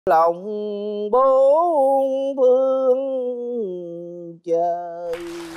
lòng bốn phương trời.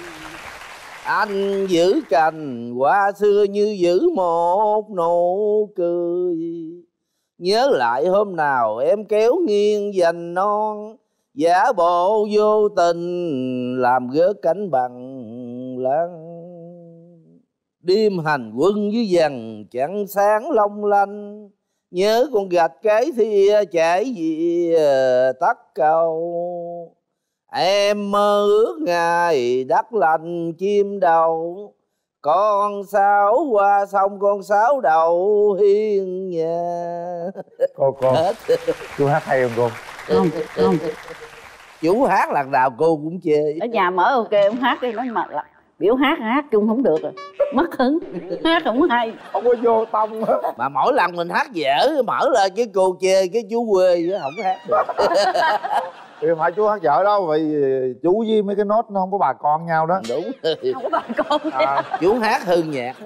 Anh giữ cành hoa xưa như giữ một nụ cười. Nhớ lại hôm nào em kéo nghiêng dành non, giả bộ vô tình làm gớt cánh bằng lăng. Đêm hành quân dưới dằn chẳng sáng long lanh, nhớ con gạch cái thia chảy về tắt cầu. Em mơ ước ngày đất lành chim đầu, con sáo qua sông con sáo đầu hiên nhà. Cô chú hát hay không cô? Không. Chú hát lần nào cô cũng chê. Ở nhà mở ok ông hát đi, nói mệt lắm. Biểu hát chung không được rồi, mất hứng. Hát không hay, không có vô tâm á. Mà mỗi lần mình hát dở mở lên cái cô chê cái chú quê chứ không có hát được. Thì không phải chú hát dở đâu, vậy chú với mấy cái nốt nó không có bà con nhau đó. Đúng. không có bà con. Chú hát hư nhạc.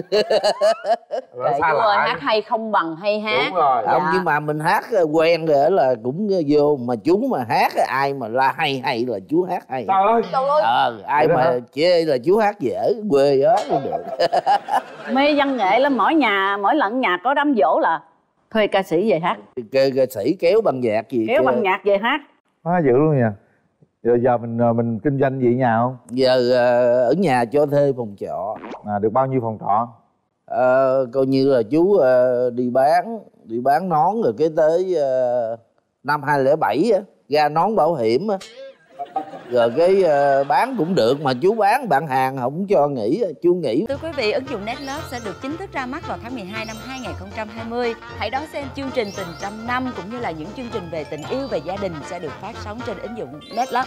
Kệ chú ơi, hát hay không bằng hay hát. Đúng rồi. Không, nhưng mà mình hát quen rồi là cũng vô. Mà chú mà hát ai mà la hay là chú hát hay. Trời ơi. Ai mà chê là chú hát dở quê đó cũng được. Mê văn nghệ lắm, mỗi lần nhà có đám giỗ là thuê ca sĩ về hát. Ca sĩ kéo bằng nhạc gì? Kéo bằng nhạc về hát. Dữ luôn nha. Giờ mình kinh doanh gì nhà không? Giờ ở nhà cho thuê phòng trọ. Được bao nhiêu phòng trọ? Coi như là chú đi bán nón rồi cái tới năm 2007 á, ra nón bảo hiểm á. Rồi cái bán cũng được, mà chú bán bạn hàng không cho nghỉ, chú nghỉ. Thưa quý vị, ứng dụng Netlove sẽ được chính thức ra mắt vào tháng 12 năm 2020. Hãy đón xem chương trình Tình Trăm Năm cũng như là những chương trình về tình yêu và gia đình sẽ được phát sóng trên ứng dụng Netlove.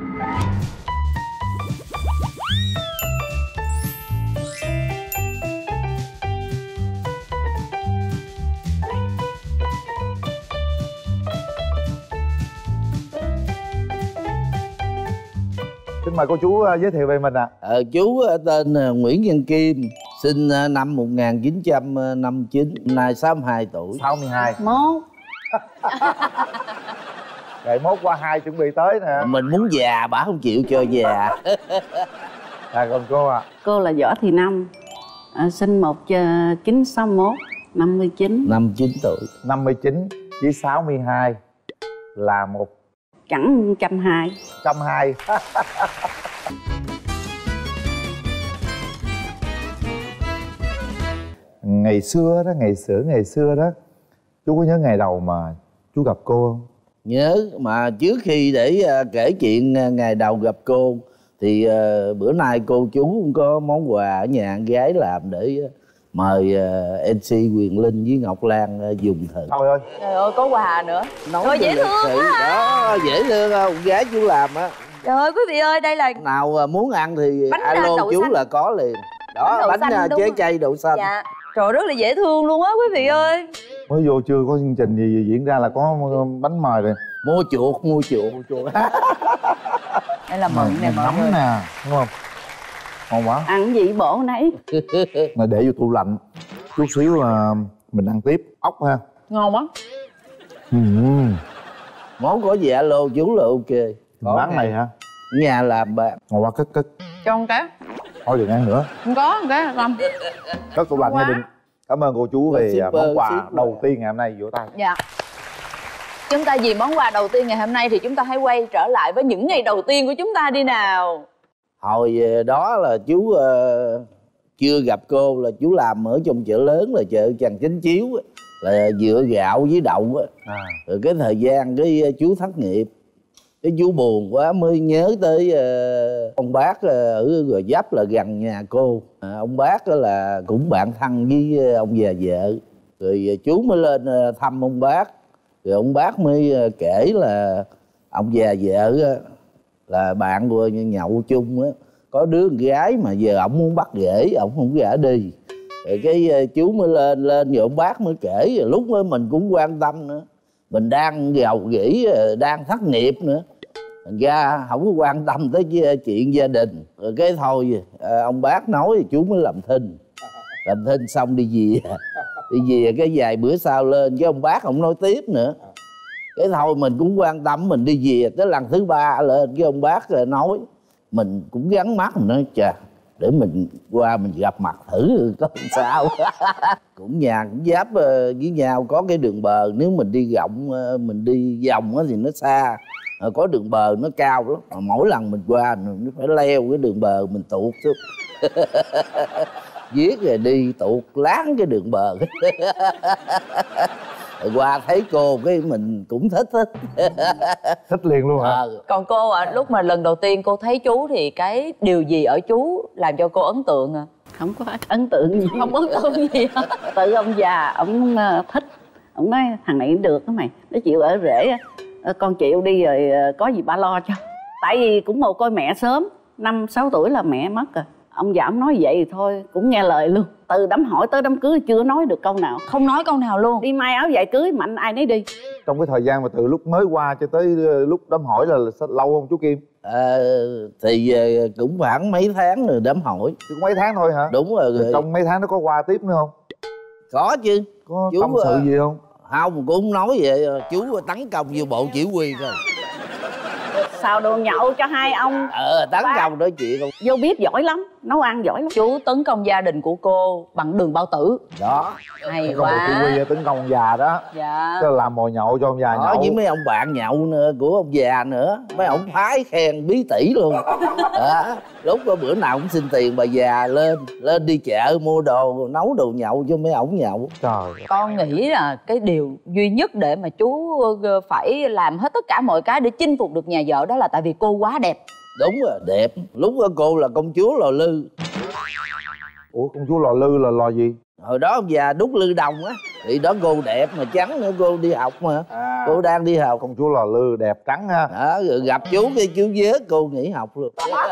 Xin mời cô chú giới thiệu về mình ạ. Chú tên Nguyễn Văn Kim, sinh năm 1959, nay 62 tuổi. 62. Mốt. Rồi mốt qua 2 chuẩn bị tới nè. Mình muốn già, bả không chịu cho già. Còn cô ạ? Cô là Võ Thị Năm, sinh 1961, 59. 59 tuổi. 59 với 62 là một Chẳng 120. 120. Ngày xưa đó chú có nhớ ngày đầu mà chú gặp cô không? Nhớ, mà trước khi để kể chuyện ngày đầu gặp cô thì bữa nay cô chú cũng có món quà ở nhà con gái làm để mời MC Quyền Linh với Ngọc Lan dùng thử. Thôi ơi. Trời ơi, có quà nữa. Nói dễ thương quá à. Đó, dễ thương không? Gái chú làm á. Trời ơi quý vị ơi, đây là nào muốn ăn thì bánh alo đậu chú xanh. là có liền. Đó, bánh chế chay đậu xanh. Dạ. Trời, rất là dễ thương luôn á quý vị ơi. Mới vô chưa có chương trình gì diễn ra là có bánh mời rồi. Mua chuột. Đây là mận nè mọi người. Nè, đúng không? Ngon quá. Ăn gì bổ nấy. Mà để vô tủ lạnh chút xíu là mình ăn tiếp. Ốc ha. Ngon quá. Món có gì alo chú là ok. Bán này hả? Nhà làm bạn. Ngon quá, cất. Cho một cái. Thôi đừng ăn nữa. Không có một cái làm. Cất tủ lạnh gia đình. Cảm ơn cô chú về shipper, món quà đầu tiên ngày hôm nay, vỗ tay. Dạ. Chúng ta vì món quà đầu tiên ngày hôm nay thì chúng ta hãy quay trở lại với những ngày đầu tiên của chúng ta đi nào. Hồi đó là chú chưa gặp cô là chú làm ở trong chợ lớn là chợ Trần Chánh Chiếu á, là dựa gạo với đậu á. Rồi cái thời gian cái chú thất nghiệp, cái chú buồn quá mới nhớ tới ông bác ở Gò Vấp là gần nhà cô. Ông bác là cũng bạn thân với ông già vợ, rồi chú mới lên thăm ông bác. Rồi ông bác mới kể là ông già vợ là bạn của nhậu chung á, có đứa con gái mà giờ ổng muốn bắt rễ, ổng không gả đi. Rồi cái chú mới lên rồi ông bác mới kể, rồi lúc đó mình cũng quan tâm nữa, mình đang giàu nghỉ, đang thất nghiệp nữa, thành ra không có quan tâm tới chuyện gia đình. Rồi cái thôi ông bác nói thì chú mới làm thinh xong đi về cái vài bữa sau lên cái ông bác ông nói tiếp nữa, Cái thôi mình cũng quan tâm, mình đi về tới lần thứ 3 lên cái ông bác nói, mình cũng gắn mắt, mình nói chà để mình qua mình gặp mặt thử có sao. Cũng nhà cũng giáp với nhau, có cái đường bờ, nếu mình đi rộng mình đi vòng thì nó xa, có đường bờ nó cao lắm, mà mỗi lần mình qua mình phải leo cái đường bờ mình tuột xuống. Viết rồi đi tuột láng cái đường bờ. Qua thấy cô cái mình cũng thích. Thích liền luôn hả? Còn cô ạ, lúc mà lần đầu tiên cô thấy chú thì cái điều gì ở chú làm cho cô ấn tượng à? Không có ấn tượng gì. Không ấn tượng gì hả? Tự ông già ông thích, ông nói thằng này được đó mày, nó chịu ở rễ, con chịu đi rồi có gì ba lo cho. Tại vì cũng mồ côi mẹ sớm, 5-6 tuổi là mẹ mất rồi. Ông già ông nói vậy thì thôi cũng nghe lời luôn. Từ đám hỏi tới đám cưới chưa nói được câu nào. Không nói câu nào luôn. Đi may áo dài cưới mạnh ai nấy đi. Trong cái thời gian mà từ lúc mới qua cho tới lúc đám hỏi là lâu không chú Kim? Thì cũng khoảng mấy tháng rồi đám hỏi. Chỉ có mấy tháng thôi hả? Đúng rồi. Trong mấy tháng nó có qua tiếp nữa không? Có chứ. Có chú tâm sự gì không? Không, cũng không nói vậy. Chú tấn công vô bộ chỉ huy thôi. Xào đồ nhậu cho hai ông. Tấn công nói chuyện không. Vô bếp giỏi lắm, nấu ăn giỏi lắm. Chú tấn công gia đình của cô bằng đường bao tử. Đó. Hay quá. Chỉ huy tấn công ông già đó. Dạ. Tức là làm mồi nhậu cho ông già nhậu. Với mấy ông bạn nhậu nữa, của ông già nữa. Mấy ông phái khen bí tỉ luôn. Lúc có bữa nào cũng xin tiền bà già lên đi chợ mua đồ, nấu đồ nhậu cho mấy ổng nhậu. Trời. Con nghĩ là cái điều duy nhất để mà chú phải làm hết tất cả mọi cái để chinh phục được nhà vợ đó là tại vì cô quá đẹp. Đúng rồi, đẹp. Lúc đó cô là công chúa Lò Lư. Ủa công chúa Lò Lư là lò gì? Hồi đó ông già đúc lư đồng á. Thì đó cô đẹp mà trắng nữa, cô đi học mà. Cô đang đi học. Công chúa Lò Lư đẹp trắng ha. Rồi gặp chú cái chú vớ cô nghỉ học luôn.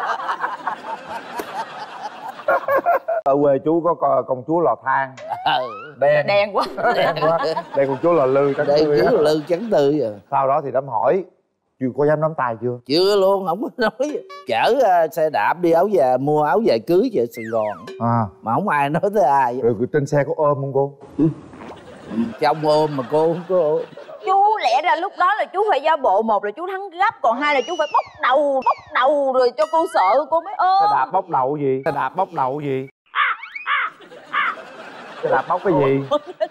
Ở quê chú có công chúa Lò Than. Đen quá. Đen quá. Đây công chúa Lò Lư trắng tươi. Đây chú Lò Lư trắng tươi rồi. Sau đó thì đám hỏi chưa có dám nắm tay chưa? Chưa luôn, không có nói. Chở xe đạp đi mua áo dài cưới về Sài Gòn. Mà không ai nói tới ai. Rồi trên xe có ôm không cô? Trong ôm mà cô không có ôm. Chú lẽ ra lúc đó là chú phải giả bộ, một là chú thắng gấp, còn hai là chú phải bóc đầu rồi cho cô sợ cô mới ôm. Xe đạp bóc đầu gì? Xe đạp bóc đầu gì? Xe đạp bóc cái gì?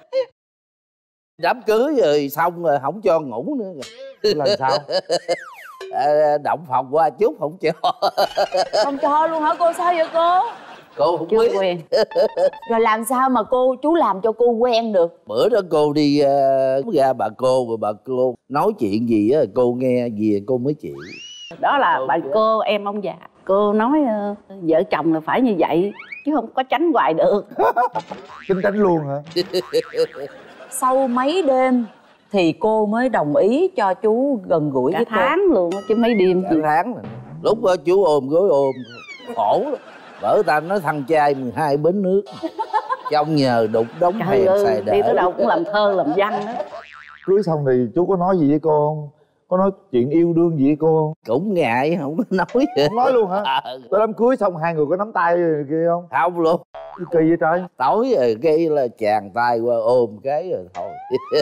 Đám cưới rồi xong rồi không cho ngủ nữa rồi. Làm sao? Động phòng qua chút không cho. Không cho luôn hả cô? Sao vậy cô? Cô không chưa biết. quen. Rồi làm sao mà chú làm cho cô quen được? Bữa đó cô đi ra bà cô, rồi bà cô nói chuyện gì á cô nghe gì cô mới chịu. Đó là bà cô em ông già. Cô nói vợ chồng là phải như vậy chứ không có tránh hoài được. Tính tránh luôn hả? Sau mấy đêm thì cô mới đồng ý cho chú gần gũi với Cả tháng luôn chứ mấy đêm. Cả tháng rồi. Lúc đó chú ôm gối ôm khổ lắm. Bởi ta nói thằng trai 12 bến nước, trong nhờ đục đống hèn xài đỡ. Đi tới đâu cũng làm thơ làm văn đó. Cưới xong thì chú có nói gì với cô không? Có nói chuyện yêu đương gì với cô không? Cũng ngại không có nói gì. Không nói luôn hả? Tới đám cưới xong hai người có nắm tay kia không? Không luôn. Cái kỳ vậy trời. Tối rồi cái là chàng tay qua ôm cái rồi thôi.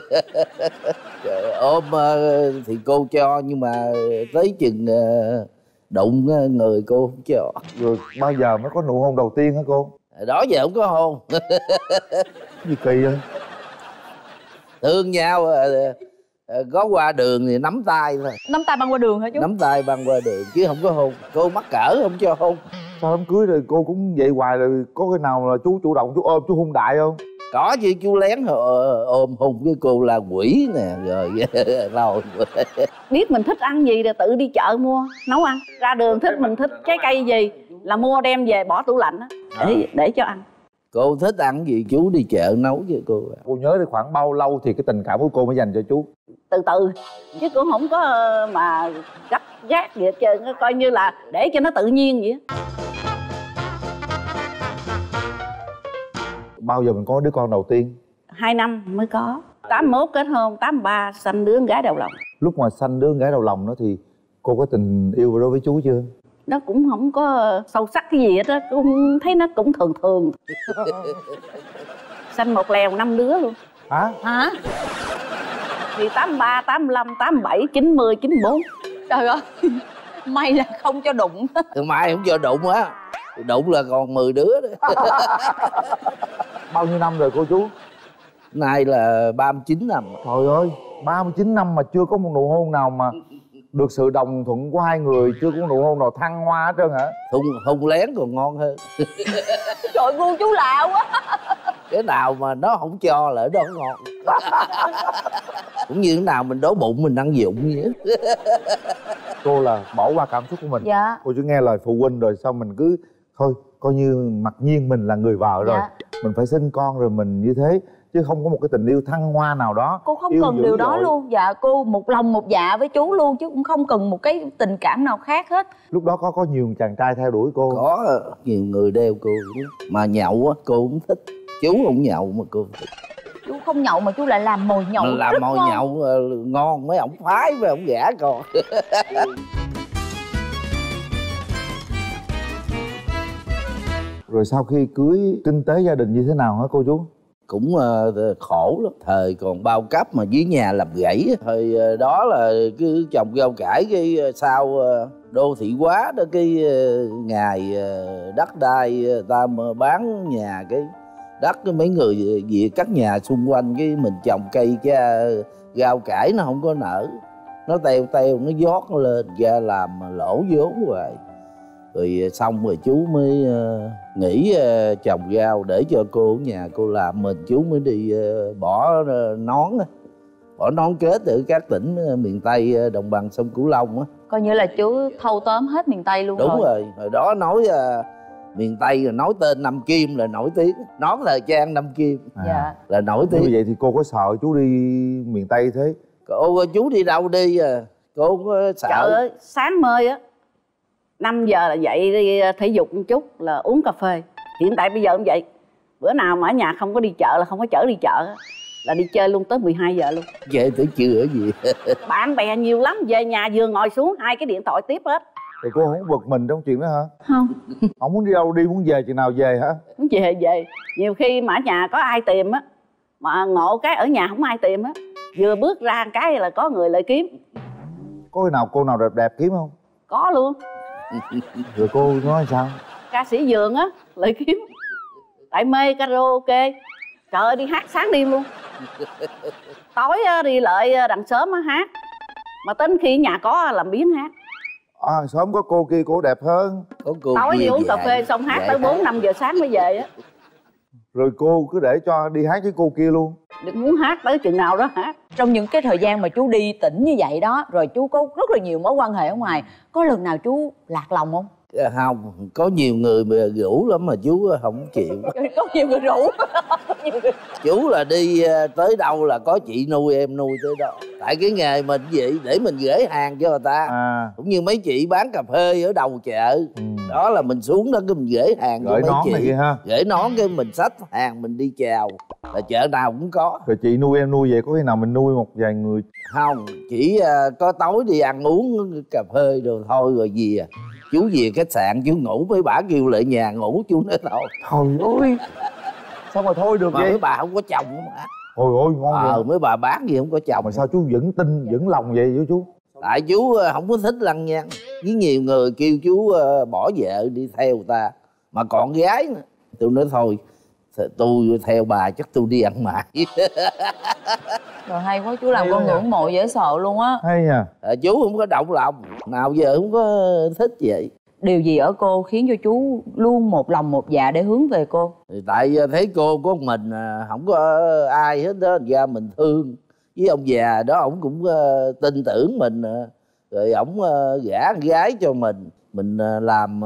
Ôm thì cô cho, nhưng mà tới chừng đụng người cô không cho. Rồi bao giờ mới có nụ hôn đầu tiên hả cô? Đó giờ không có hôn. Gì kỳ vậy? Thương nhau có qua đường thì nắm tay thôi. Nắm tay băng qua đường hả chú? Nắm tay băng qua đường chứ không có hôn. Cô mắc cỡ không cho hôn. Sao đám cưới rồi cô cũng vậy hoài rồi, có cái nào là chú chủ động chú ôm chú hôn đại không? Có chứ, chú lén ôm hôn với cô là quỷ nè rồi. Rồi Biết mình thích ăn gì rồi tự đi chợ mua nấu ăn. Ra đường thích mình thích trái cây gì là mua đem về bỏ tủ lạnh á để cho ăn. Cô thích ăn gì chú đi chợ nấu cho cô. Cô nhớ đến khoảng bao lâu thì cái tình cảm của cô mới dành cho chú? Từ từ chứ cũng không có mà gấp gáp gì hết trơn, coi như là để cho nó tự nhiên vậy. Bao giờ mình có đứa con đầu tiên? 2 năm mới có. 81 kết hôn, 83 sanh đứa con gái đầu lòng. Lúc mà sanh đứa con gái đầu lòng đó thì cô có tình yêu đối với chú chưa? Nó cũng không có sâu sắc cái gì hết á, cũng thấy nó cũng thường thường. Sanh một lèo 5 đứa luôn. Hả? Hả? thì 83, 85, 87, 90, 94. Trời ơi, may là không cho đụng. Từ mai không cho đụng á, đụng là còn 10 đứa đó. Bao nhiêu năm rồi cô chú? Nay là 39 năm. Trời ơi, 39 năm mà chưa có một nụ hôn nào mà được sự đồng thuận của hai người, chưa có một nụ hôn nào thăng hoa hết trơn hả? Hôn lén còn ngon hơn. Trời gu chú lạ quá. Cái nào mà nó không cho là nó không ngon. Cũng như cái nào mình đói bụng mình ăn dụng vậy. Cô là bỏ qua cảm xúc của mình. Dạ. Cô chỉ nghe lời phụ huynh rồi xong mình cứ thôi coi như mặc nhiên mình là người vợ rồi. Dạ. Mình phải sinh con rồi mình như thế, chứ không có một cái tình yêu thăng hoa nào đó. Cô không yêu cần dữ điều đó dội. luôn. Dạ, cô một lòng một dạ với chú luôn, chứ cũng không cần một cái tình cảm nào khác hết. Lúc đó có nhiều chàng trai theo đuổi cô? Có nhiều người đeo cô mà nhậu á cô cũng thích. Chú không nhậu mà cô thích. Chú không nhậu mà chú lại làm mồi nhậu Làm rất mồi ngon. nhậu ngon, mấy ổng phái với ổng gả con. Rồi sau khi cưới kinh tế gia đình như thế nào hả cô chú? Cũng khổ lắm, thời còn bao cấp mà dưới nhà làm rẫy. Thời đó là cứ trồng rau cải, cái sau đô thị hóa đó, cái ngày đất đai ta mà bán nhà, cái đất cái mấy người về cắt nhà xung quanh, cái mình trồng cây rau cải nó không có nở, nó teo nó giót nó lên ra làm lỗ vốn hoài. Rồi xong rồi chú mới nghỉ trồng rau để cho cô ở nhà cô làm, mình chú mới đi bỏ nón kết ở các tỉnh miền Tây đồng bằng sông Cửu Long á. Coi như là chú thâu tóm hết miền Tây luôn. Đúng rồi, hồi đó nói miền Tây rồi nói tên Nam Kim là nổi tiếng, nón thời trang Nam Kim Dạ. là nổi tiếng. Như vậy thì cô có sợ chú đi miền Tây thế? Chú đi đâu đi cô không có sợ. Trời ơi, sáng mơi á 5 giờ là dậy đi thể dục một chút là uống cà phê. Hiện tại bây giờ cũng vậy. Bữa nào mà ở nhà không có đi chợ là không có chở đi chợ á, là đi chơi luôn tới 12 giờ luôn. Vậy tới trưa gì. Bạn bè nhiều lắm, về nhà vừa ngồi xuống 2 cái điện thoại tiếp hết. Rồi cô không bực mình trong chuyện đó hả? Không. Không muốn đi đâu đi, muốn về chừng nào về hả? Muốn về. Nhiều khi mà ở nhà có ai tìm á, mà ngộ cái ở nhà không ai tìm á, vừa bước ra cái là có người lại kiếm. Có khi nào cô nào đẹp đẹp kiếm không? Có luôn. Rồi cô nói sao? Ca sĩ Dường á lại kiếm. Tại mê karaoke. Trời ơi, đi hát sáng đêm luôn. Tối đi lại đằng sớm hát. Mà tính khi nhà có làm biến hát. Sớm có cô kia cô đẹp hơn. Tối đi uống cà phê xong hát tới 4-5 giờ sáng mới về á. Rồi cô cứ để cho đi hát với cô kia luôn. Đừng muốn hát tới chừng nào đó hát. Trong những cái thời gian mà chú đi tỉnh như vậy đó, rồi chú có rất là nhiều mối quan hệ ở ngoài, có lần nào chú lạc lòng không? Không, có nhiều người mà rủ lắm mà chú không chịu. Có nhiều người rủ. Chú là đi tới đâu là có chị nuôi em nuôi tới đó. Tại cái nghề mình vậy để mình gửi hàng cho người ta. Cũng như mấy chị bán cà phê ở đầu chợ. Đó là mình xuống đó cái mình gửi hàng gửi cho mấy nón chị. Này kia ha. Gửi nón cái mình xách hàng mình đi chào. Là chợ nào cũng có. Rồi chị nuôi em nuôi vậy, có khi nào mình nuôi một vài người? Không, chỉ có tối đi ăn uống cà phê rồi thôi rồi gì chú về khách sạn chú ngủ, mấy bà kêu lại nhà ngủ chú nói thôi. Trời ơi, sao mà thôi được mà vậy? mấy bà không có chồng mà. Ôi ôi ngon vậy. Mấy bà bán gì không có chồng. Mà sao chú vẫn tin vẫn lòng vậy với chú? Tại chú không có thích lăng nhăng. Với nhiều người kêu chú bỏ vợ đi theo người ta, mà còn gái nữa. Tôi nói thôi tôi theo bà chắc tôi đi ăn mày. Rồi hay quá, chú làm con ngưỡng mộ dễ sợ luôn á. Hay nha. Chú không có động lòng, nào giờ không có thích vậy. Điều gì ở cô khiến cho chú luôn một lòng một dạ để hướng về cô? Thì tại thấy cô có mình, không có ai hết đó, ra mình thương. Với ông già đó ổng cũng tin tưởng mình, rồi ổng gả con gái cho mình làm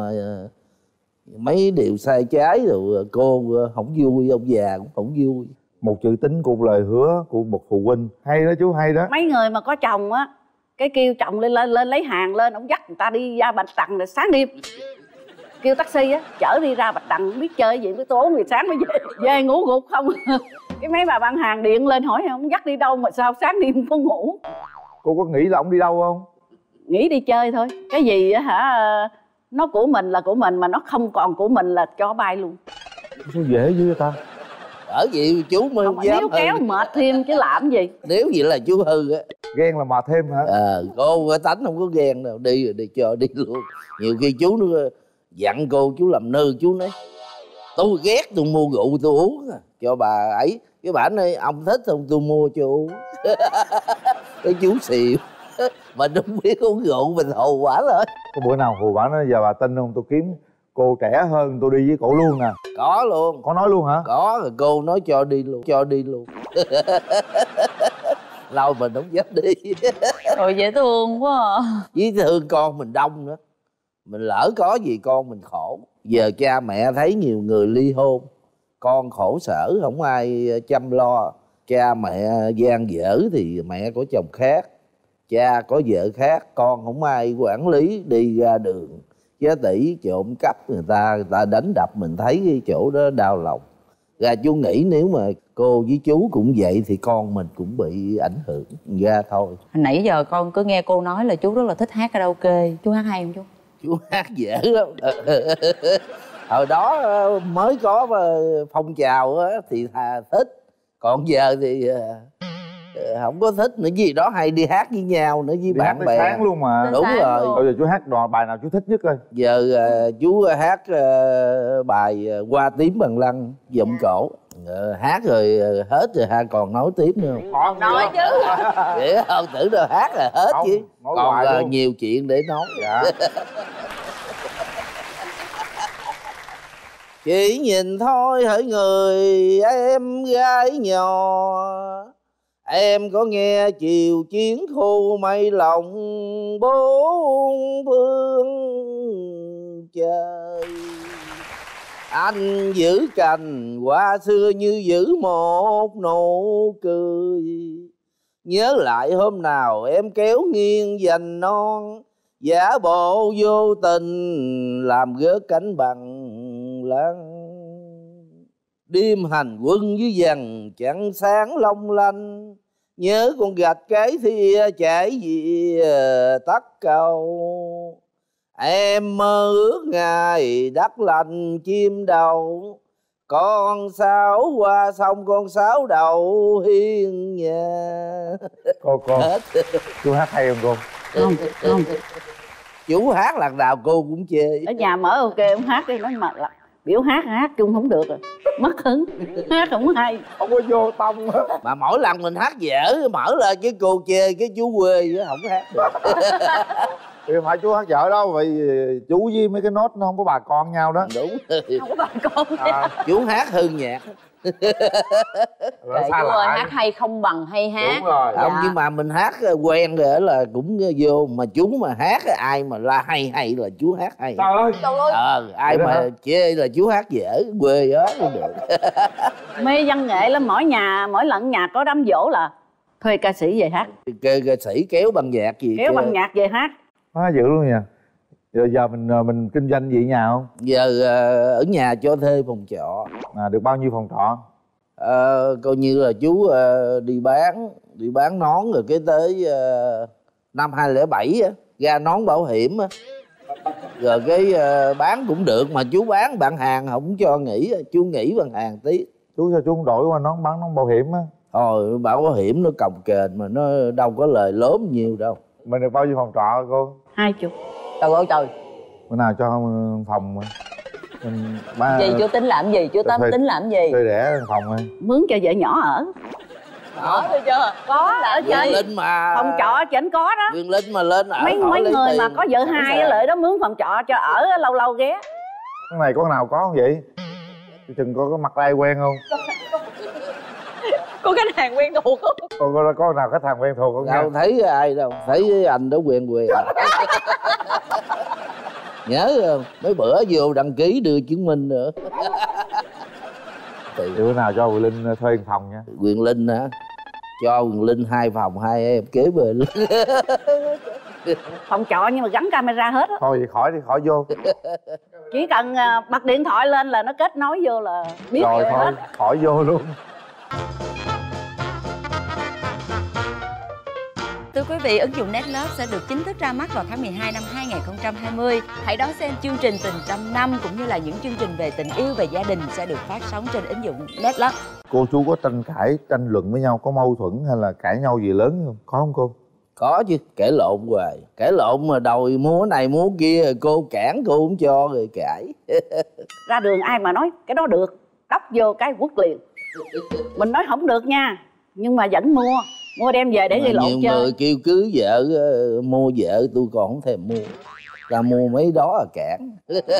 mấy điều sai trái rồi cô không vui, ông già cũng không vui. Một chữ tín của một lời hứa của một phụ huynh. Hay đó chú, hay đó. Mấy người mà có chồng á, cái kêu chồng lên lấy hàng lên, ông dắt người ta đi ra Bạch Đằng là sáng đêm. Kêu taxi á, chở đi ra Bạch Đằng, không biết chơi gì, tới tối ngày sáng mới về ngủ gục không. Cái mấy bà bán hàng điện lên hỏi ông dắt đi đâu mà sao sáng đêm không có ngủ. Cô có nghĩ là ông đi đâu không? Nghĩ đi chơi thôi. Cái gì á hả, nó của mình là của mình, mà nó không còn của mình là cho bay luôn. Sao dễ dữ vậy ta? Bởi vậy chú mới không dám Nếu kéo mệt thêm chứ làm gì. Nếu vậy là chú hư á. Ghen là mệt thêm hả? Cô cái tánh không có ghen đâu, đi rồi đi cho đi luôn. Nhiều khi chú nó dặn cô, chú làm nư, chú nói tôi ghét tôi mua rượu tôi uống cho bà ấy. Cái bà nói ông thích không tôi mua cho uống. Cái chú xìu. Mình không biết uống rượu mình hù quả rồi. Có bữa nào hù bà nói giờ bà tin không, tôi kiếm cô trẻ hơn tôi đi với cổ luôn nè? Có luôn. Có nói luôn hả? Có, rồi cô nói cho đi luôn, cho đi luôn. Lâu mình không dám đi. Rồi dễ thương quá à. Với thương con mình đông nữa, mình lỡ có gì con mình khổ. Giờ cha mẹ thấy nhiều người ly hôn, con khổ sở không ai chăm lo. Cha mẹ gian dở thì mẹ có chồng khác, cha có vợ khác, con không ai quản lý. Đi ra đường giá tỷ trộm cắp người ta đánh đập, mình thấy cái chỗ đó đau lòng. Ra chú nghĩ nếu mà cô với chú cũng vậy thì con mình cũng bị ảnh hưởng ra thôi. Hồi nãy giờ con cứ nghe cô nói là chú rất là thích hát karaoke. Chú hát hay không chú? Chú hát dễ lắm. Hồi đó mới có phong trào thì thích. Còn giờ thì không có thích nữa. Gì đó hay đi hát với nhau nữa, với đi bạn hát bè. sáng luôn mà. Đúng rồi. Bây giờ chú hát bài nào chú thích nhất coi? Giờ chú hát bài Hoa Tím Bằng Lăng giọng cổ. Hát rồi hết rồi ha, còn nói tiếp nữa không? Còn nói chứ. Để không tưởng đâu hát là hết không, chứ. Còn luôn. nhiều chuyện để nói. Dạ. Chỉ nhìn thôi hỡi người em gái nhỏ, em có nghe chiều chiến khu mây lòng bốn phương trời. Anh giữ cành hoa xưa như giữ một nụ cười. Nhớ lại hôm nào em kéo nghiêng dành non, giả bộ vô tình làm gớt cánh bằng lăng. Đêm hành quân dưới dằn chẳng sáng long lanh, nhớ con gạch cái thia chảy về tắt cầu. Em mơ ước ngày đất lành chim đầu, con sáo qua sông con sáo đầu hiên nhà. Cô chú hát hay không cô? Không. Chú hát lần nào cô cũng chê. Ở nhà mở ok ông hát đi, nói mà biểu hát chung không được rồi, mất hứng. Hát không hay, không có vô tâm á. Mà mỗi lần mình hát dở mở lên cái cô chê, cái chú quê chứ không hát được. Thì phải chú hát dở đâu, vậy chú với mấy cái nốt nó không có bà con nhau đó. Đúng. Không có bà con. Chú hát hư nhạc. Kệ chú ơi, hát hay không bằng hay hát. Đúng rồi. Không, nhưng mà mình hát quen rồi là cũng vô. Mà chú mà hát ai mà la hay là chú hát hay. Trời ơi. Ai mà chê là chú hát dở quê đó cũng được. mê văn nghệ lắm. Mỗi lần nhà có đám giỗ là thuê ca sĩ về hát. Ca sĩ kéo bằng nhạc gì Kéo bằng nhạc về hát. Quá dữ luôn nha. Giờ mình kinh doanh gì ở nhà không? Giờ ở nhà cho thuê phòng trọ. Được bao nhiêu phòng trọ? Coi như là chú đi bán nón rồi cái tới năm 2007 á, ra nón bảo hiểm á. Rồi cái bán cũng được mà chú bán bạn hàng không cho nghỉ, chú nghỉ bằng hàng tí. Chú sao chú không đổi qua bán nón bảo hiểm á? Thôi bảo hiểm nó cồng kềnh mà nó đâu có lời lớn nhiều đâu. Mình được bao nhiêu phòng trọ cô? 20. Trời ơi trời. Bữa nào cho phòng mình Gì chú tính làm gì? Chú tính làm gì? Thuê rẻ phòng thôi. Mướn cho vợ nhỏ ở. Đó thấy chưa? Có ở Quyền Linh mà phòng trọ chảnh có đó. Quyền Linh mà lên ở Mấy người mà có vợ hai á lợi đó mướn phòng trọ cho ở lâu lâu ghé. Con này con nào có không vậy? Chừng có mặt ai quen không? Có khách hàng quen thuộc không? Có nào khách hàng quen thuộc không? Đâu thấy ai đâu, thấy anh đó quen. Nhớ không? Mấy bữa vô đăng ký đưa chứng minh nữa. Thì bữa nào cho Quyền Linh thuê phòng nha. Quyền Linh hả? Cho Quyền Linh 2 phòng 2 em kế bên. Phòng trọ nhưng mà gắn camera hết á. Thôi vậy khỏi vô. Chỉ cần bật điện thoại lên là nó kết nối vô là biết rồi thôi hết. khỏi vô luôn. Thưa quý vị, ứng dụng Netlove sẽ được chính thức ra mắt vào tháng 12 năm 2020. Hãy đón xem chương trình Tình Trăm Năm cũng như là những chương trình về tình yêu và gia đình sẽ được phát sóng trên ứng dụng Netlove. Cô chú có tranh cãi, tranh luận với nhau, có mâu thuẫn hay là cãi nhau gì lớn không? Có không cô? Có chứ, cãi lộn hoài. Cãi lộn mà đòi mua này mua kia, cô cản cô không cho rồi cãi. Ra đường ai mà nói cái đó được, đắp vô cái quất liền. Mình nói không được nha, nhưng mà vẫn mua đem về để gây lộn chơi. Nhiều người kêu cưới vợ, mua vợ, tôi còn không thèm mua. Ta mua mấy đó là cản.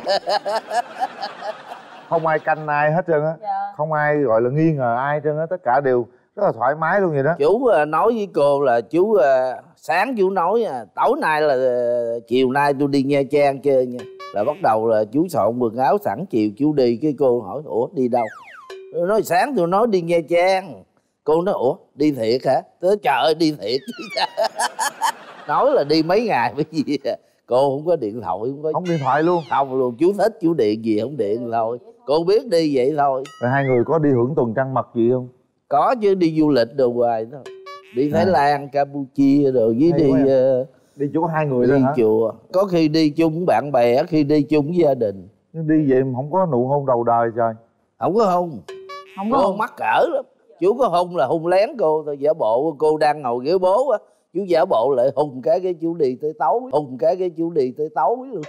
Không ai canh ai hết trơn á. Dạ. Không ai gọi là nghi ngờ ai hết trơn á. Tất cả đều rất là thoải mái luôn vậy đó. Chú nói với cô là chú sáng chú nói tối nay là chiều nay tôi đi Nha Trang chơi nha. Là bắt đầu là chú soạn quần áo sẵn, chiều chú đi. Cái cô hỏi ủa đi đâu? Tôi nói sáng tôi nói đi Nha Trang. Cô nói ủa đi thiệt hả? Tôi trời ơi đi thiệt. Nói là đi mấy ngày mới gì. Cô không có điện thoại, Không điện thoại luôn. Không luôn, chú thích chú điện gì không điện thôi. Cô biết đi vậy thôi. Rồi hai người có đi hưởng tuần trăng mật gì không? Có chứ, đi du lịch đồ hoài thôi. Đi Thái Lan, Campuchia rồi với đi đi chỗ hai người đi thôi hả? chùa. Có khi đi chung với bạn bè, khi đi chung với gia đình. Nhưng đi vậy mà không có nụ hôn đầu đời trời. Không có hôn. Không có Cô hôn. mắc cỡ lắm. Chú có hôn là hôn lén cô thôi. Giả bộ cô đang ngồi ghế bố á, chú giả bộ lại hôn cái chú đi tới tối. Hôn cái chú đi tới tối luôn.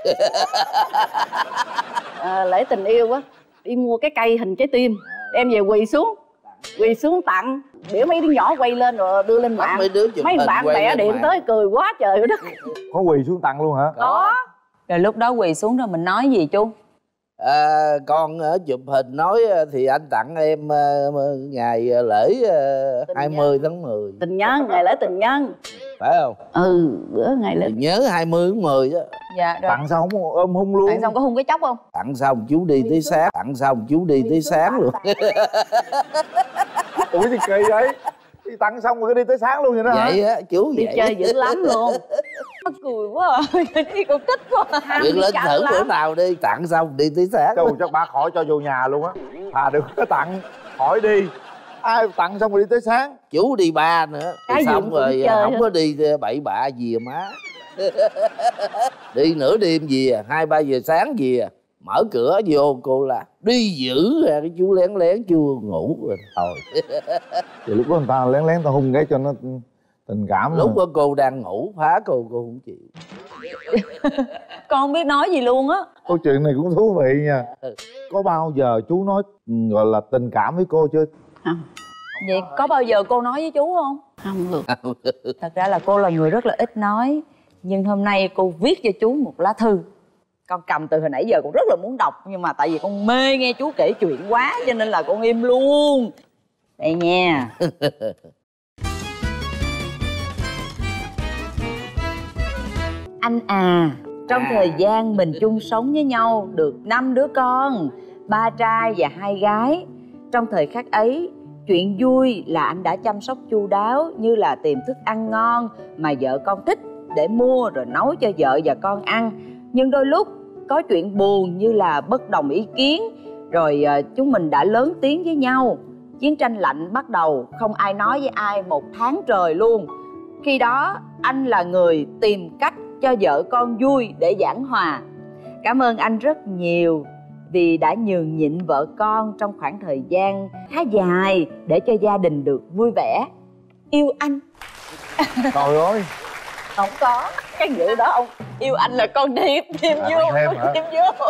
Lễ tình yêu á, đi mua cái cây hình trái tim đem về quỳ xuống tặng, biểu mấy đứa nhỏ quay lên rồi đưa lên mạng. Mấy bạn bè điện tới cười quá trời đất. Có quỳ xuống tặng luôn hả? Có. Rồi lúc đó quỳ xuống rồi mình nói gì chú? Con chụp hình nói thì anh tặng em ngày lễ 20 tháng 10. Tình nhân, ngày lễ tình nhân. Phải không? Bữa ngày lễ. Nhớ 20 tháng 10 đó. Dạ rồi. Tặng xong không ôm hung luôn. Tặng xong có hung cái chốc không? Tặng xong chú đi tới sáng. Tặng xong chú đi tới sáng luôn. Ủa gì kỳ vậy? Đi tặng xong rồi đi tới sáng luôn vậy đó hả? Vậy á, chú đi vậy. Chơi dữ lắm luôn. Mắc cười quá à. Đi con thích quá. Chuyện lên thử bữa nào đi. Tặng xong đi tới sáng. Trời, chắc ba khỏi cho vô nhà luôn á. Đừng có tặng, hỏi đi. Ai tặng xong rồi đi tới sáng. Chú đi ba nữa. Cái xong rồi không có đi bậy bạ gì má. Đi nửa đêm gì 2-3 giờ sáng gì mở cửa vô cô là đi giữ ra, cái chú lén lén chưa ngủ rồi thôi. Thì lúc đó người ta lén lén ta hung cái cho nó tình cảm. Lúc đó cô đang ngủ phá cô không chịu. Con không biết nói gì luôn á. Câu chuyện này cũng thú vị nha. Có bao giờ chú nói gọi là tình cảm với cô chưa? Không. Vậy có bao giờ cô nói với chú không? Không luôn. Thật ra là cô là người rất là ít nói. Nhưng hôm nay cô viết cho chú một lá thư. Con cầm từ hồi nãy giờ cũng rất là muốn đọc. Nhưng mà tại vì con mê nghe chú kể chuyện quá cho nên là con im luôn. Đây nha. Anh à, trong thời gian mình chung sống với nhau được 5 đứa con, 3 trai và 2 gái. Trong thời khắc ấy, chuyện vui là anh đã chăm sóc chu đáo, như là tìm thức ăn ngon mà vợ con thích để mua rồi nấu cho vợ và con ăn. Nhưng đôi lúc có chuyện buồn như là bất đồng ý kiến, rồi chúng mình đã lớn tiếng với nhau. Chiến tranh lạnh bắt đầu, không ai nói với ai 1 tháng trời luôn. Khi đó anh là người tìm cách cho vợ con vui để giảng hòa. Cảm ơn anh rất nhiều vì đã nhường nhịn vợ con trong khoảng thời gian khá dài để cho gia đình được vui vẻ. Yêu anh. Trời ơi. Không có cái vụ đó ông. Yêu anh là con thêm vô. Thêm vô.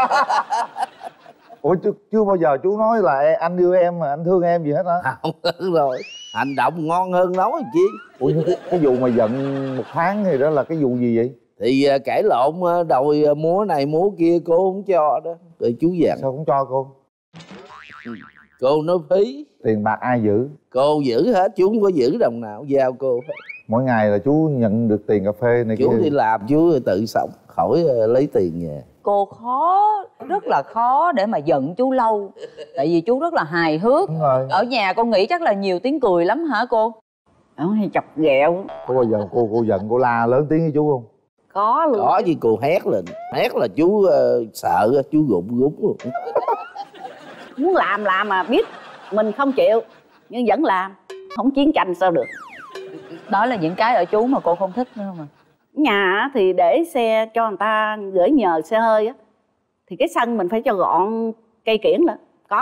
Ủa chưa bao giờ chú nói là anh yêu em mà anh thương em gì hết hả? Không rồi. Hành động ngon hơn nói chi. Ủa cái vụ mà giận 1 tháng thì đó là cái vụ gì vậy? Thì cãi lộn đòi múa này múa kia cô không cho đó. Rồi chú dặn. Sao không cho cô? Cô nói phí. Tiền bạc ai giữ? Cô giữ hết, chú không có giữ đồng nào, giao cô. Mỗi ngày là chú nhận được tiền cà phê này chú kia. đi làm chú tự sống, khỏi lấy tiền nhà. Cô khó, rất là khó để mà giận chú lâu. Tại vì chú rất là hài hước. Đúng rồi. Ở nhà con nghĩ chắc là nhiều tiếng cười lắm hả cô? Ông hay chọc ghẹo. Có bao giờ cô giận cô la lớn tiếng với chú không? Có luôn. Có chứ, cô hét lên. Hét là chú sợ, chú gục luôn. Muốn làm mà biết mình không chịu nhưng vẫn làm. Không chiến tranh sao được. Đó là những cái ở chú mà cô không thích nữa không à? Nhà thì để xe cho người ta gửi nhờ xe hơi á, thì cái sân mình phải cho gọn cây kiển lên. Có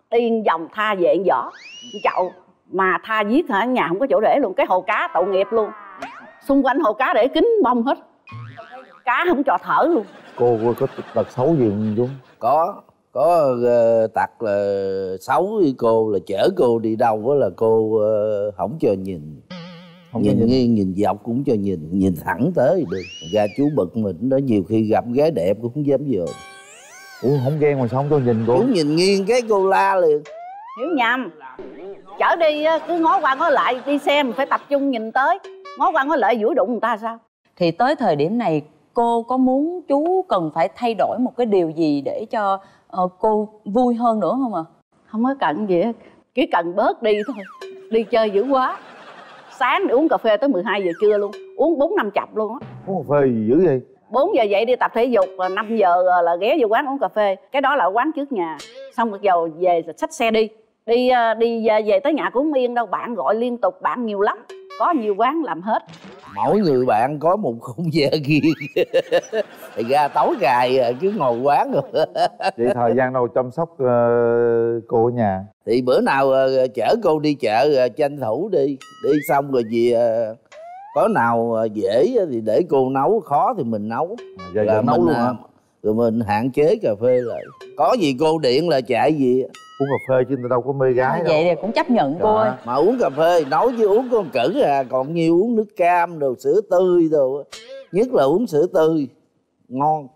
đi vòng tha về vỏ chậu mà tha giết hả, nhà không có chỗ để luôn, cái hồ cá tội nghiệp luôn, xung quanh hồ cá để kính bông hết, cá không cho thở luôn. Cô có tật xấu gì không Dũng? Có tật là xấu với cô là chở cô đi đâu đó là cô không cho nhìn, không nhìn nghiêng nhìn dọc cũng cho nhìn thẳng tới được. Ra chú bực mình đó, nhiều khi gặp gái đẹp cũng không dám vô. Ủa không ghen mà sao không cho nhìn cô? Chú nhìn nghiêng cái cô la liền. Hiểu nhầm, chở đi cứ ngó qua ngó lại, đi xe mình phải tập trung nhìn tới, ngó qua ngó lại duỗi đụng người ta sao? Thì tới thời điểm này cô có muốn chú cần phải thay đổi một cái điều gì để cho cô vui hơn nữa không ạ? Không có cần gì hết, chỉ cần bớt đi thôi. Đi chơi dữ quá, sáng thì uống cà phê tới 12 giờ trưa luôn, uống 4-5 chặp luôn á. Uống cà phê gì dữ vậy? 4 giờ dậy đi tập thể dục, 5 giờ là ghé vô quán uống cà phê. Cái đó là quán trước nhà. Xong rồi giờ về xách xe đi về tới nhà cũng không yên đâu, bạn gọi liên tục, bạn nhiều lắm, có nhiều quán làm hết. Mỗi người bạn có một khung giờ riêng. Thì ra tối ngày cứ ngồi quán rồi. Vậy thời gian đâu chăm sóc cô ở nhà? Thì bữa nào chở cô đi chợ tranh thủ đi xong rồi về, có nào dễ thì để cô nấu, khó thì mình nấu. Giờ nấu luôn hả? Rồi mình hạn chế cà phê lại. Có gì cô điện là chạy gì. Uống cà phê chứ người ta đâu có mê gái đâu. Vậy thì cũng chấp nhận cô ơi. Mà uống cà phê nấu chứ uống con cử còn nhiều uống nước cam đồ, sữa tươi đồ, nhất là uống sữa tươi ngon.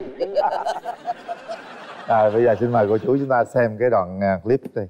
Rồi bây giờ xin mời cô chú chúng ta xem cái đoạn clip đây.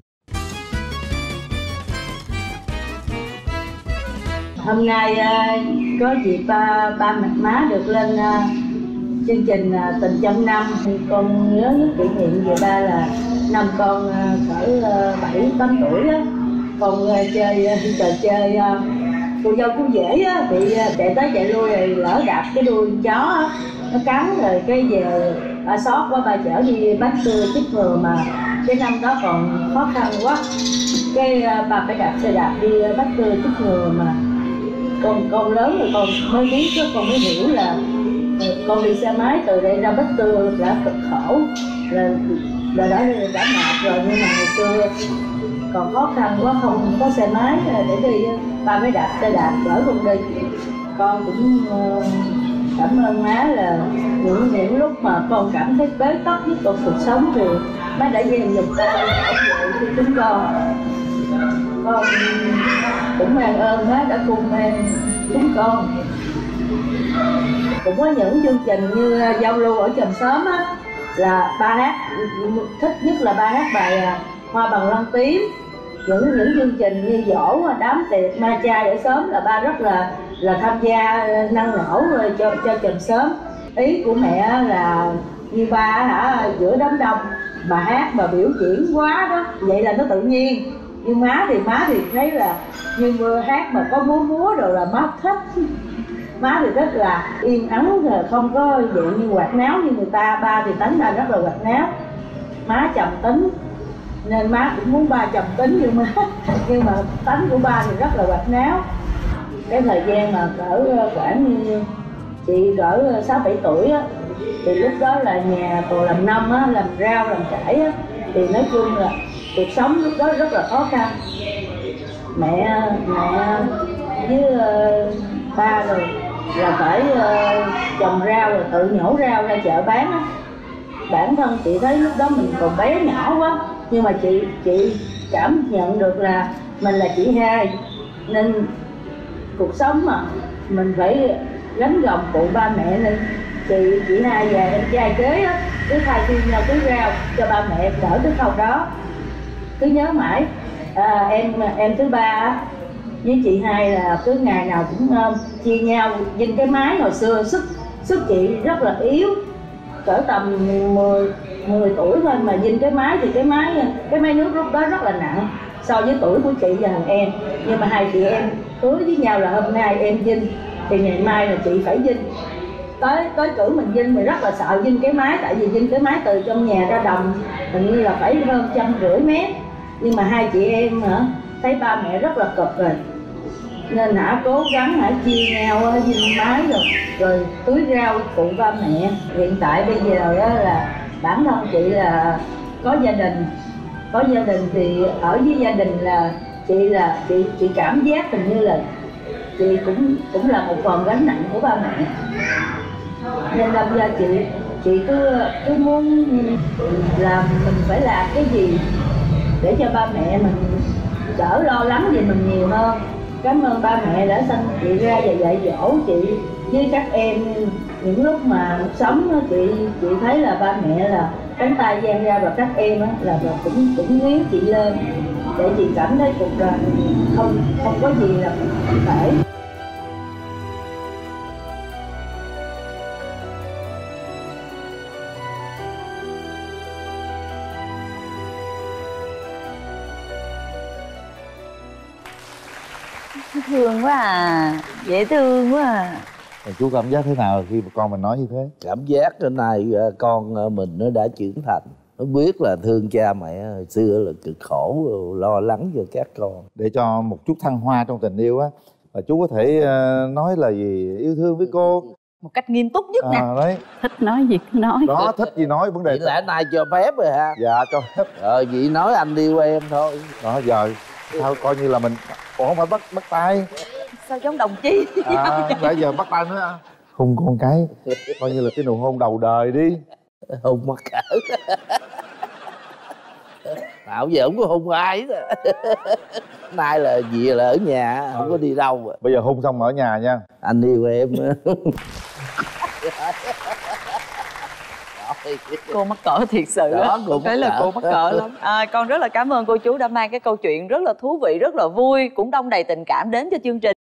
Hôm nay có dịp ba mặt má được lên chương trình Tình Trong Năm. Con nhớ nhất kỷ niệm về ba là năm con cỡ 7-8 tuổi á, con chơi trò chơi cô dâu chú rể á, bị chạy tới chạy lui rồi lỡ đạp cái đuôi chó á, nó cắn rồi cái về ba sót quá, ba chở đi Bát Tư chích ngừa mà cái năm đó còn khó khăn quá, cái ba phải đạp xe đạp đi Bát Tư chích ngừa mà con lớn rồi con mới biết, con mới hiểu là con đi xe máy từ đây ra Bát Tư đã cực khổ, là đã mệt rồi, nhưng mà ngày xưa còn khó khăn quá không có xe máy để đi, ba mới đạp xe đạp chở con đi. Con cũng cảm ơn má là những lúc mà con cảm thấy bế tắc với cuộc sống thì má đã dành giùm con bảo vệ cho chúng con cũng mang ơn má đã cùng em chúng con. Cũng có những chương trình như giao lưu ở chòm xóm á, là ba hát, thích nhất là ba hát bài Hoa Bằng Lăng Tím. Những chương trình như dỗ, đám tiệc, ma chay ở xóm là ba rất là tham gia năng nổ cho chòm xóm. Ý của mẹ là như ba giữa đám đông bà hát, bà biểu diễn quá đó, vậy là nó tự nhiên. Nhưng má thì thấy là như hát mà có múa rồi là má thích. Má thì rất là yên ắng, không có dạng như hoạt náo như người ta. Ba thì tính ra rất là hoạt náo, má trầm tính nên má cũng muốn ba trầm tính như má, nhưng mà tính của ba thì rất là hoạt náo. Cái thời gian mà cỡ khoảng như chị cỡ 6-7 tuổi á, thì lúc đó là nhà còn làm nông á, làm rau làm cải á, thì nói chung là cuộc sống lúc đó rất là khó khăn. Mẹ với ba rồi là phải trồng rau rồi tự nhổ rau ra chợ bán á. Bản thân chị thấy lúc đó mình còn bé nhỏ quá, nhưng mà chị cảm nhận được là mình là chị hai, nên cuộc sống mà mình phải gánh gồng phụ ba mẹ. Nên chị hai và em trai kế á, cứ thay phiên nhau tưới rau cho ba mẹ đỡ cái khâu đó. Cứ nhớ mãi em thứ ba với chị hai là cứ ngày nào cũng chia nhau vinh cái máy. Hồi xưa sức chị rất là yếu, cỡ tầm 10 tuổi thôi mà vinh cái máy, thì cái máy nước lúc đó rất là nặng so với tuổi của chị và thằng em. Nhưng mà hai chị em hứa với nhau là hôm nay em vinh thì ngày mai là chị phải vinh. Tới cử mình vinh mình rất là sợ vinh cái máy, tại vì vinh cái máy từ trong nhà ra đồng hình như là phải hơn 150 mét. Nhưng mà hai chị em thấy ba mẹ rất là cực rồi, nên cố gắng chia nhau vinh máy rồi tưới rau phụ ba mẹ. Hiện tại bây giờ đó là bản thân chị là có gia đình có gia đình thì ở với gia đình là chị cảm giác hình như là chị cũng là một phần gánh nặng của ba mẹ, nên đâm ra chị cứ muốn làm, mình phải làm cái gì để cho ba mẹ mình đỡ lo lắng về mình nhiều hơn. Cảm ơn ba mẹ đã sinh chị ra và dạy dỗ chị với các em. Những lúc mà sống chị thấy là ba mẹ là cánh tay dang ra, và các em là cũng níu chị lên để chị cảm thấy cuộc đời không có gì là không thể. Thương quá à, dễ thương quá à. Chú cảm giác thế nào khi mà con mình nói như thế? Cảm giác cái này con mình nó đã trưởng thành, nó biết là thương cha mẹ hồi xưa là cực khổ, lo lắng cho các con. Để cho một chút thăng hoa trong tình yêu á, và chú có thể nói là gì yêu thương với cô Một cách nghiêm túc nhất nè. Đấy. Thích nói gì cứ nói. Đó, thích gì nói, vấn đề Vậy lẽ nay cho phép rồi ha. dạ cho phép. Vậy nói anh yêu em thôi. Đó giờ sao coi như là mình không phải bắt tay. Sao giống đồng chí. Bây giờ bắt tay nữa. Hôn con cái coi như là cái nụ hôn đầu đời đi. Hôn mắc cỡ. Nào giờ không có hôn ai hết. Nay là về là ở nhà, không có đi đâu. Bây giờ hôn xong ở nhà nha. Anh yêu em. Cô mắc cỡ thiệt sự á. Đấy là cô mắc cỡ lắm. Con rất là cảm ơn cô chú đã mang cái câu chuyện rất là thú vị, rất là vui, cũng đong đầy tình cảm đến cho chương trình.